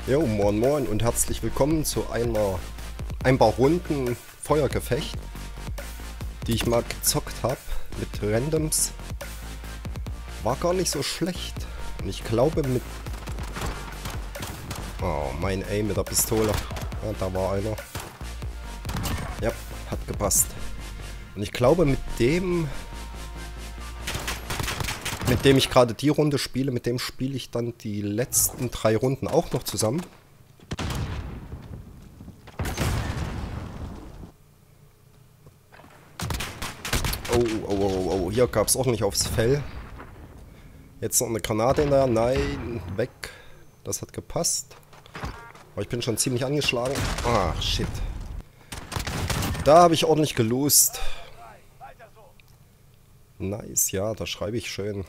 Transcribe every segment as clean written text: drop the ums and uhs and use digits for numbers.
Jo, moin moin und herzlich willkommen zu ein paar Runden Feuergefecht, die ich mal gezockt habe mit Randoms. War gar nicht so schlecht. Und ich glaube mit... Oh, mein Aim mit der Pistole. Ja, da war einer. Ja, hat gepasst. Und ich glaube mit dem ich gerade die Runde spiele, mit dem spiele ich dann die letzten 3 Runden auch noch zusammen. Oh, hier gab es ordentlich aufs Fell. Jetzt noch eine Granate hinterher. Nein, weg. Das hat gepasst. Aber ich bin schon ziemlich angeschlagen. Ach, shit. Da habe ich ordentlich gelost. Nice, ja, da schreibe ich schön.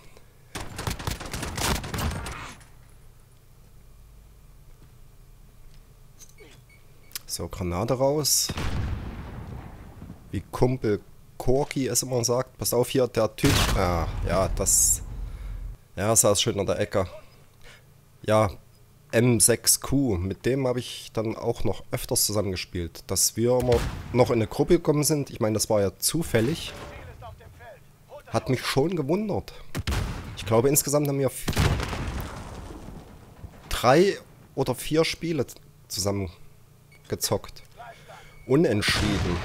So, Granate raus. Wie Kumpel Corky es immer sagt. Pass auf hier, der Typ. Ah, ja, das... Ja, saß schön an der Ecke. Ja, M6Q. Mit dem habe ich dann auch noch öfters zusammengespielt. Dass wir immer noch in eine Gruppe gekommen sind. Ich meine, das war ja zufällig. Hat mich schon gewundert. Ich glaube, insgesamt haben wir 3 oder 4 Spiele zusammen gezockt. Unentschieden.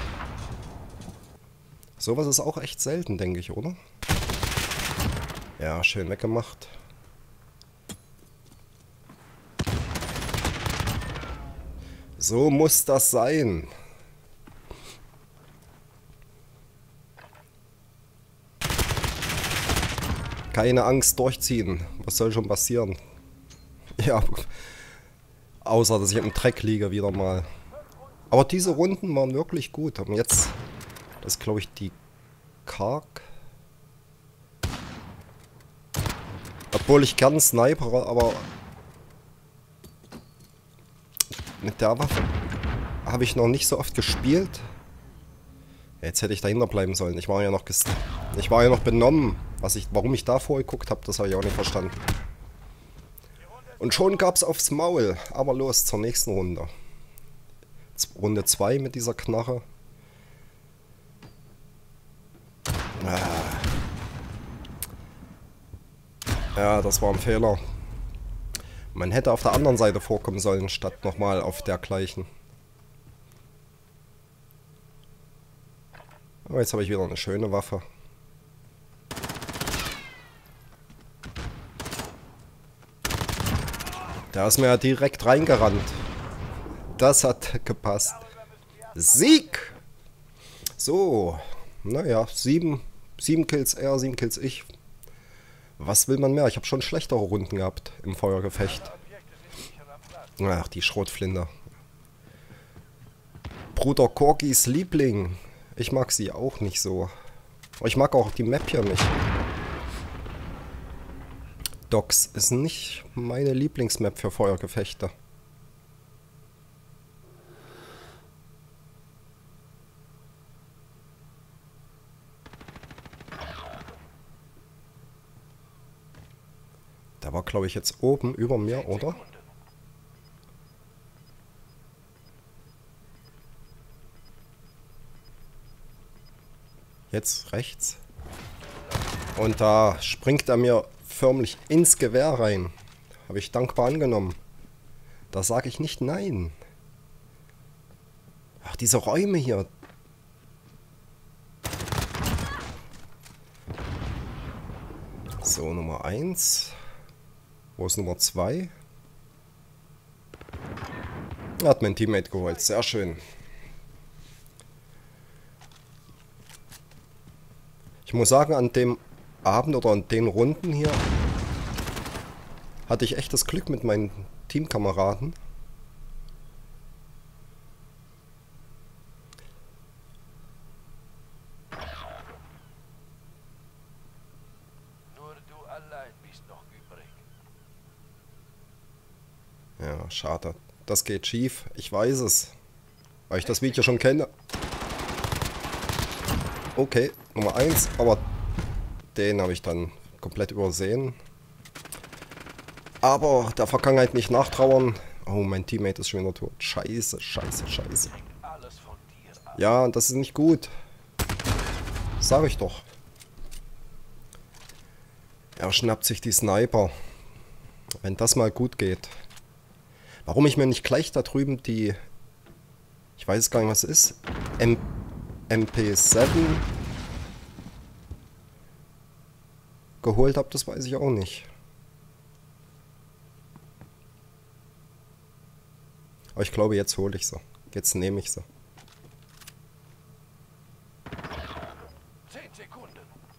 Sowas ist auch echt selten, denke ich, oder? Ja, schön weggemacht. So muss das sein. Keine Angst, durchziehen. Was soll schon passieren? Ja, außer dass ich im Dreck liege wieder mal. Aber diese Runden waren wirklich gut. Und jetzt, das ist glaube ich die Karg. Obwohl ich gern Sniper, aber mit der Waffe habe ich noch nicht so oft gespielt. Jetzt hätte ich dahinter bleiben sollen. Ich war ja noch benommen. Warum ich da vorgeguckt habe, das habe ich auch nicht verstanden. Und schon gab es aufs Maul. Aber los, zur nächsten Runde. Runde 2 mit dieser Knarre. Ja, das war ein Fehler. Man hätte auf der anderen Seite vorkommen sollen, statt nochmal auf der gleichen. Aber jetzt habe ich wieder eine schöne Waffe. Da ist mir ja direkt reingerannt. Das hat gepasst. Sieg! So, naja, 7 Kills er, 7 Kills ich. Was will man mehr? Ich habe schon schlechtere Runden gehabt im Feuergefecht. Ach, die Schrotflinte. Bruder Corgys Liebling. Ich mag sie auch nicht so. Aber ich mag auch die Map hier nicht. Docks ist nicht meine Lieblingsmap für Feuergefechte. Der war, glaube ich, jetzt oben über mir, oder? Jetzt rechts. Und da springt er mir förmlich ins Gewehr rein. Habe ich dankbar angenommen. Da sage ich nicht nein. Ach, diese Räume hier. So, Nummer 1. Wo ist Nummer 2? Hat mein Teammate geholt. Sehr schön. Ich muss sagen, an dem Abend oder an den Runden hier hatte ich echt das Glück mit meinen Teamkameraden. Nur du allein bist noch übrig. Ja, schade. Das geht schief. Ich weiß es. Weil ich das Video schon kenne. Okay, Nummer 1. Aber den habe ich dann komplett übersehen. Aber der Vergangenheit nicht nachtrauern. Oh, mein Teammate ist schon wieder tot. Scheiße, scheiße, scheiße. Alles von dir ab. Ja, und das ist nicht gut. Sag ich doch. Er schnappt sich die Sniper. Wenn das mal gut geht. Warum ich mir nicht gleich da drüben die... Ich weiß gar nicht, was es ist. MP7 geholt habe, das weiß ich auch nicht. Aber ich glaube, jetzt hole ich sie. Jetzt nehme ich sie. 10 Sekunden.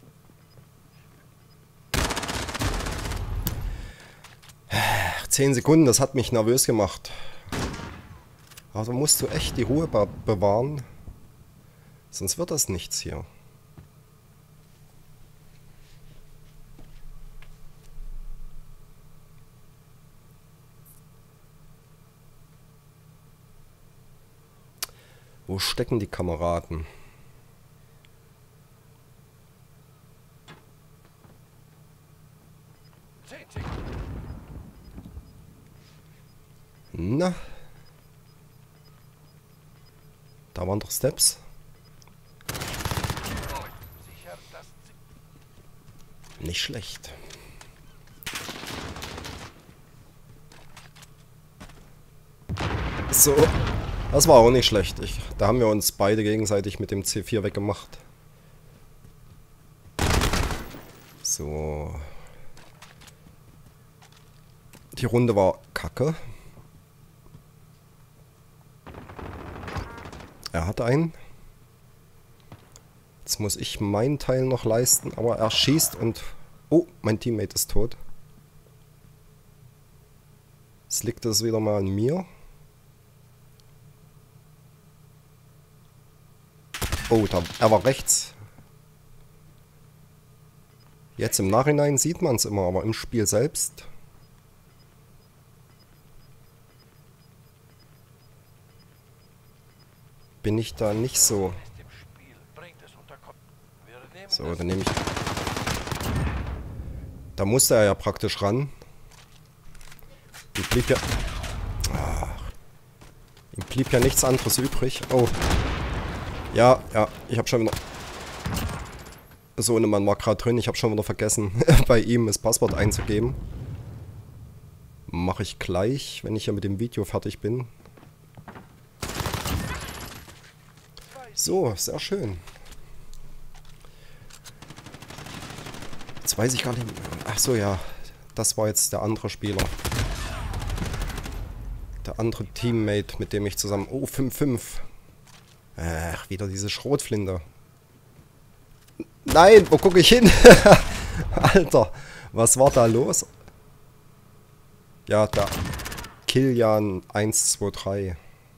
Ach, 10 Sekunden, das hat mich nervös gemacht. Also musst du echt die Ruhe bewahren. Sonst wird das nichts hier. Wo stecken die Kameraden? Na? Da waren doch Steps. Sicher, dass Nicht schlecht. So. Das war auch nicht schlecht. Da haben wir uns beide gegenseitig mit dem C4 weggemacht. So. Die Runde war kacke. Er hat einen. Jetzt muss ich meinen Teil noch leisten, aber er schießt und... Oh, mein Teammate ist tot. Jetzt liegt es wieder mal an mir. Oh, er war rechts. Jetzt im Nachhinein sieht man es immer, aber im Spiel selbst... bin ich da nicht so... So, dann nehme ich... Da musste er ja praktisch ran. Ihm blieb ja... ihm blieb ja nichts anderes übrig. Oh. Ja, ich habe schon wieder... So, eine Mann war gerade drin. Ich habe schon wieder vergessen, bei ihm das Passwort einzugeben. Mache ich gleich, wenn ich ja mit dem Video fertig bin. So, sehr schön. Jetzt weiß ich gar nicht... Ach so, ja. Das war jetzt der andere Spieler. Der andere Teammate, mit dem ich zusammen... Oh, 5-5. Ach, wieder diese Schrotflinte. Nein, wo gucke ich hin? Alter, was war da los? Ja, da. Kilian 123.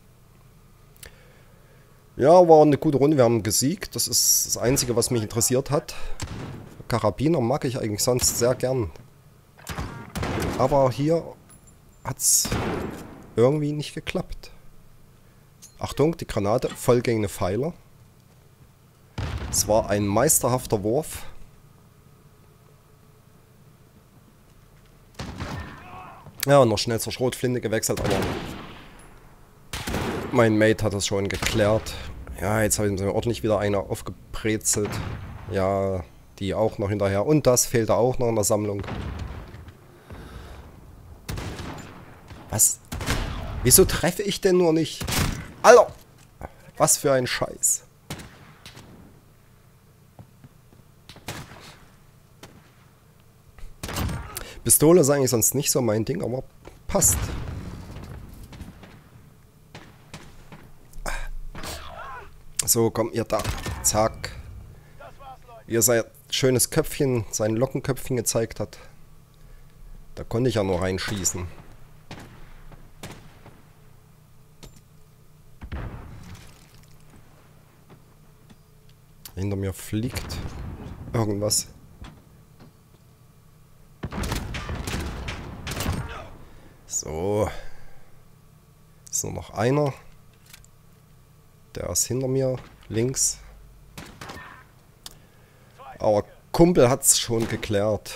Ja, war eine gute Runde. Wir haben gesiegt. Das ist das Einzige, was mich interessiert hat. Karabiner mag ich eigentlich sonst sehr gern. Aber hier hat es irgendwie nicht geklappt. Achtung, die Granate voll gegen eine Pfeiler. Es war ein meisterhafter Wurf. Ja, noch schnell zur Schrotflinte gewechselt, aber mein Mate hat das schon geklärt. Ja, jetzt habe ich mir ordentlich wieder eine aufgebrezelt. Ja, die auch noch hinterher. Und das fehlte auch noch in der Sammlung. Was? Wieso treffe ich denn nur nicht? Alter! Was für ein Scheiß. Pistole ist eigentlich sonst nicht so mein Ding, aber passt. So, komm, ihr da. Zack. Wie er sein schönes Köpfchen, sein Lockenköpfchen gezeigt hat. Da konnte ich ja nur reinschießen. Hinter mir fliegt irgendwas. So. Ist nur noch einer. Der ist hinter mir, links. Aber Kumpel hat's schon geklärt.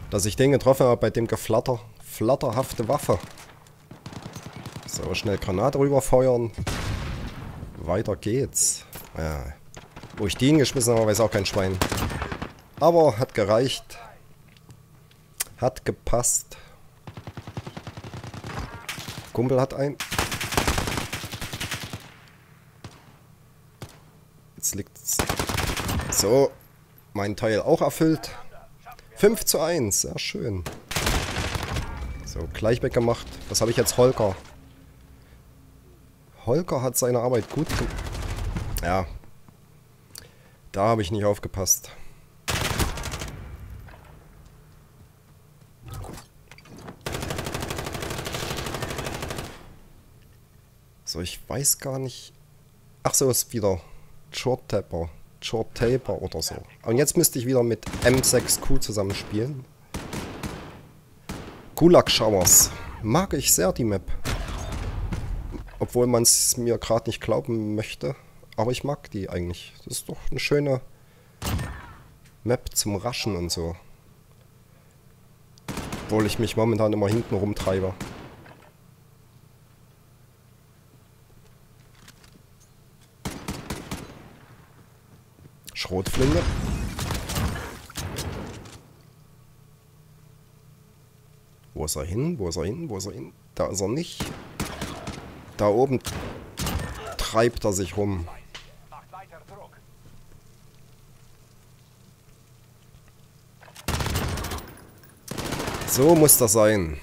Dass ich den getroffen habe bei dem flatterhafte Waffe. So, schnell Granate rüberfeuern. Weiter geht's. Ja. Wo ich die hingeschmissen habe, weiß auch kein Schwein. Aber hat gereicht. Hat gepasst. Kumpel hat einen. Jetzt liegt's. So. Mein Teil auch erfüllt. 5:1. Sehr schön. So, gleich weggemacht. Was habe ich jetzt? Holger. Holger hat seine Arbeit gut gemacht. Ja. Da habe ich nicht aufgepasst. So, ich weiß gar nicht. Ach so, ist wieder Short Taper oder so. Und jetzt müsste ich wieder mit M6Q zusammenspielen. Gulag Showers. Mag ich sehr die Map. Obwohl man es mir gerade nicht glauben möchte. Aber ich mag die eigentlich. Das ist doch eine schöne Map zum Raschen und so. Obwohl ich mich momentan immer hinten rumtreibe. Schrotflinte. Wo ist er hin? Wo ist er hin? Wo ist er hin? Da ist er nicht. Da oben treibt er sich rum. So muss das sein.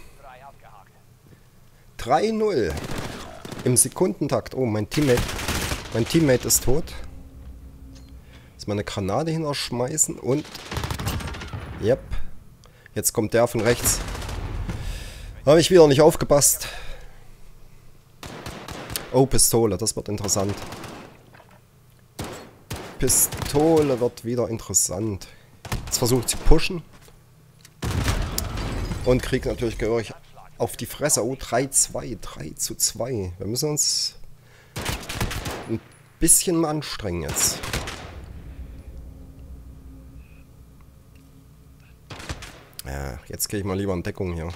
3:0 im Sekundentakt. Oh, mein Teammate ist tot. Jetzt mal eine Granate hinterschmeißen und... Yep. Jetzt kommt der von rechts. Habe ich wieder nicht aufgepasst. Oh, Pistole. Das wird interessant. Pistole wird wieder interessant. Jetzt versucht sie pushen. Und kriegt natürlich gehörig auf die Fresse. Oh, 3:2. 3:2. Wir müssen uns ein bisschen mal anstrengen jetzt. Ja, jetzt gehe ich mal lieber in Deckung hier.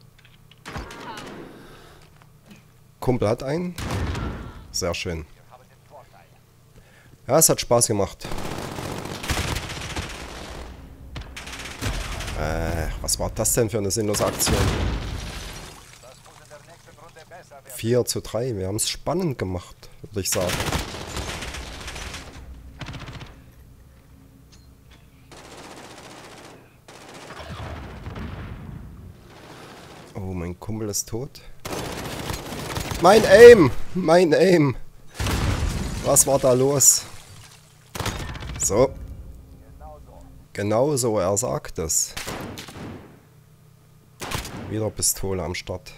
Kumpel hat einen. Sehr schön. Ja, es hat Spaß gemacht. Was war das denn für eine sinnlose Aktion? 4:3. Wir haben es spannend gemacht, würde ich sagen. Oh, mein Kumpel ist tot. Mein Aim! Mein Aim! Was war da los? So. Genau so, er sagt es. Wieder Pistole am Start.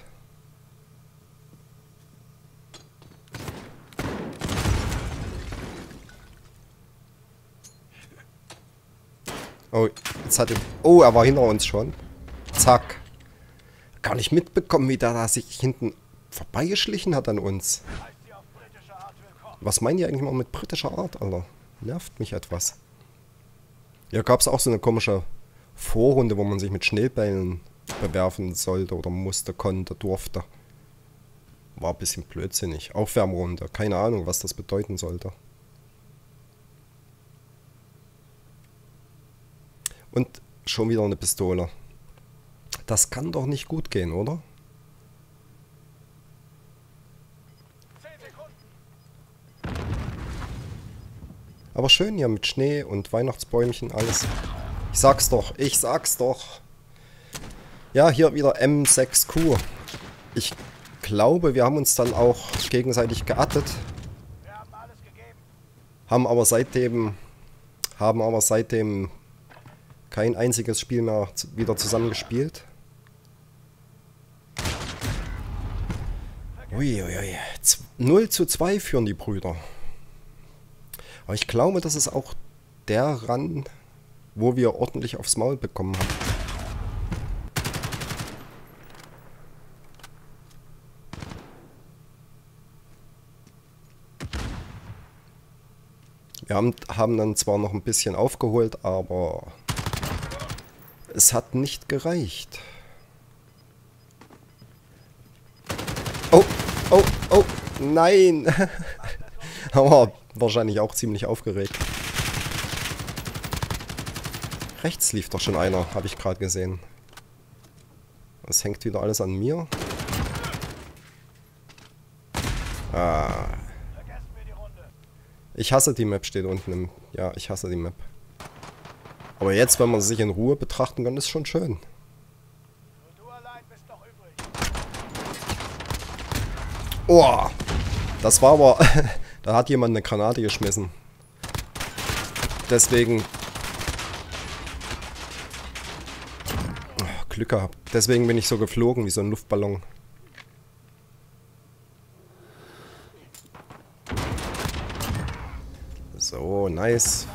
Oh, jetzt hat er... Oh, er war hinter uns schon. Zack. Gar nicht mitbekommen, wie der da sich hinten vorbeigeschlichen hat an uns. Was meint ihr eigentlich mal mit britischer Art, Alter? Nervt mich etwas. Ja, gab es auch so eine komische Vorrunde, wo man sich mit Schneebällen bewerfen sollte oder musste, konnte, durfte. War ein bisschen blödsinnig. Aufwärmrunde. Keine Ahnung, was das bedeuten sollte. Und schon wieder eine Pistole. Das kann doch nicht gut gehen, oder? Aber schön hier mit Schnee und Weihnachtsbäumchen, alles. Ich sag's doch, ich sag's doch. Ja, hier wieder M6Q. Ich glaube, wir haben uns dann auch gegenseitig geaddet. Haben aber seitdem kein einziges Spiel mehr wieder zusammengespielt. Uiuiui. 0:2 führen die Brüder. Aber ich glaube, das ist auch der Run, wo wir ordentlich aufs Maul bekommen haben. Wir haben dann zwar noch ein bisschen aufgeholt, aber Es hat nicht gereicht. Oh, oh, oh, nein. Aber wahrscheinlich auch ziemlich aufgeregt. Rechts lief doch schon einer, habe ich gerade gesehen. Es hängt wieder alles an mir. Ah. Ich hasse die Map, steht unten im... Ja, ich hasse die Map. Aber jetzt, wenn man sich in Ruhe betrachten kann, ist schon schön. Oh, das war aber... Da hat jemand eine Granate geschmissen. Deswegen... Oh, Glück gehabt. Deswegen bin ich so geflogen wie so ein Luftballon. So, nice.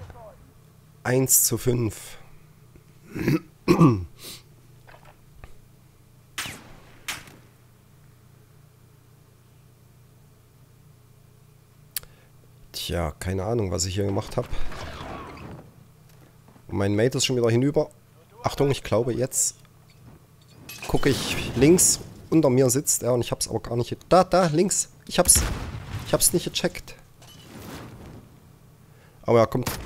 1:5. Tja, keine Ahnung, was ich hier gemacht habe. Mein Mate ist schon wieder hinüber. Achtung, ich glaube jetzt gucke ich links. Unter mir sitzt er und ich hab's aber gar nicht... Da, links. Ich hab's nicht gecheckt. Aber er kommt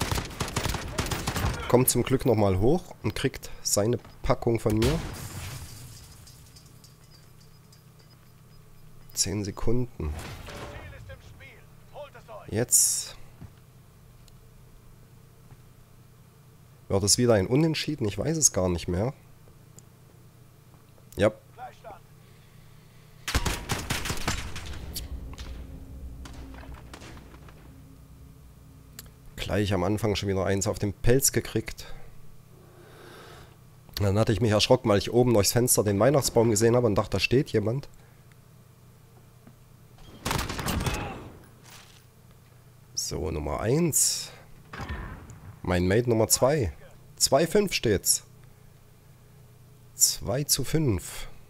zum Glück nochmal hoch und kriegt seine Packung von mir. 10 Sekunden. Jetzt wird es wieder ein Unentschieden. Ich weiß es gar nicht mehr. Ja. Gleich am Anfang schon wieder eins auf den Pelz gekriegt. Dann hatte ich mich erschrocken, weil ich oben durchs Fenster den Weihnachtsbaum gesehen habe und dachte, da steht jemand. So, Nummer 1. Mein Mate Nummer 2. 2:5 steht's. 2:5.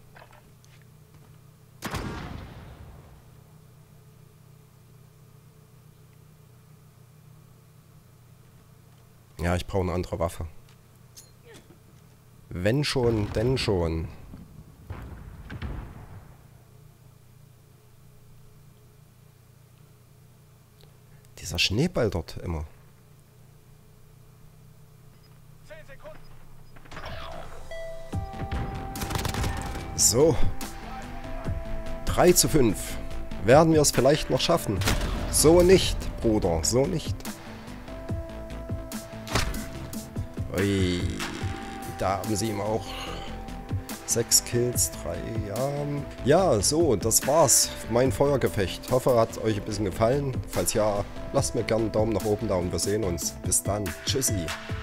Ja, ich brauche eine andere Waffe. Wenn schon, denn schon. Dieser Schneeball dort immer. 10 Sekunden. So. 3:5. Werden wir es vielleicht noch schaffen? So nicht, Bruder, so nicht. Ui, da haben sie ihm auch 6 Kills, 3, ja. Ja, so, das war's. Mein Feuergefecht. Hoffe, hat euch ein bisschen gefallen. Falls ja, lasst mir gerne einen Daumen nach oben da und wir sehen uns. Bis dann. Tschüssi.